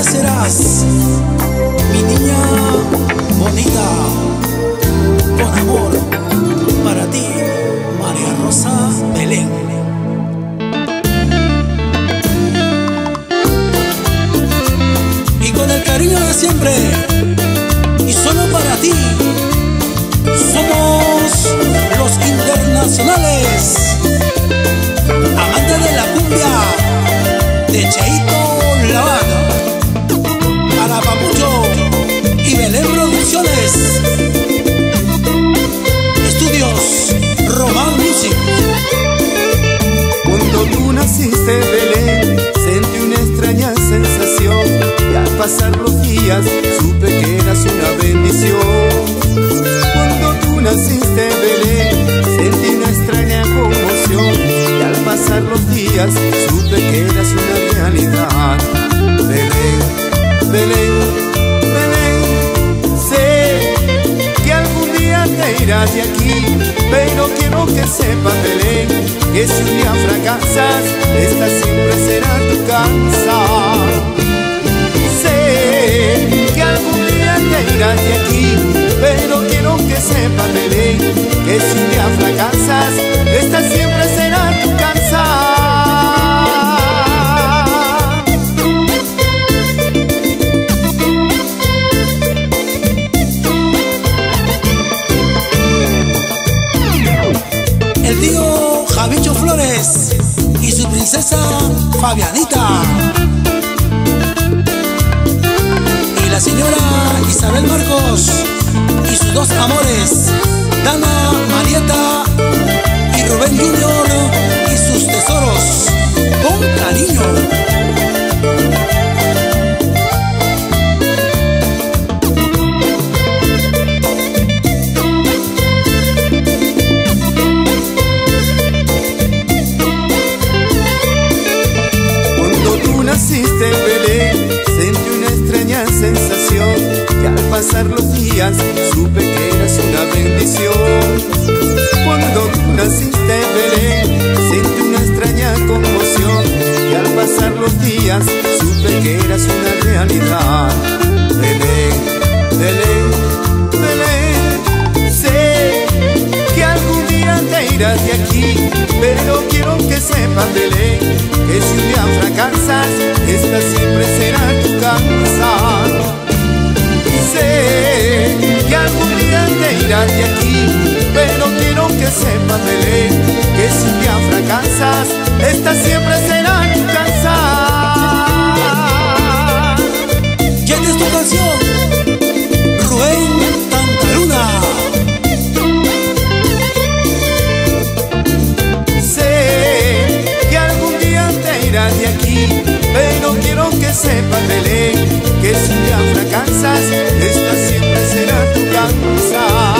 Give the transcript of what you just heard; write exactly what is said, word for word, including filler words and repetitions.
serás mi niña bonita, con amor para ti, María Rosa Belén. Y con el cariño de siempre, y solo para ti, somos los internacionales, amantes de la cumbia de Cheito Lavado, para Papucho y Belén Producciones, Estudios Román Music. Cuando tú naciste, Belén, sentí una extraña sensación, y al pasar los días supe que eras una bendición. Cuando tú naciste, Belén, sentí una extraña conmoción, y al pasar los días supe que eras una realidad. Belén, Belén, Belén, sé que algún día te irás de aquí, pero quiero que sepas, Belén, que si un día fracasas, esta siempre será tu casa. Sé que algún día te irás de aquí, pero quiero que sepas, Belén, que si un día fracasas, esta siempre será tu casa. El tío Javicho Flores y su princesa Fabianita, y la señora Isabel Marcos y sus dos amores, Dana, Marieta y Rubén Junior, y sus tesoros, con cariño. Naciste, Belén, sentí una extraña sensación, y al pasar los días supe que eras una bendición. Cuando tú naciste, Belén, sentí una extraña conmoción, y al pasar los días supe que eras una realidad. Belén, Belén, Belén, sé que algún día te irás de aquí, pero quiero que sepas, Belén, que si un día fracasas, esta siempre será tu casa. Sé que algún día te irás de aquí, pero quiero que sepas, Belén, que si un día fracasas, esta siempre será tu casa. ¿Quién es tu canción? Rubén Tantaluna. De aquí, pero quiero que sepas, Belén, que si ya fracasas, esta siempre será tu casa.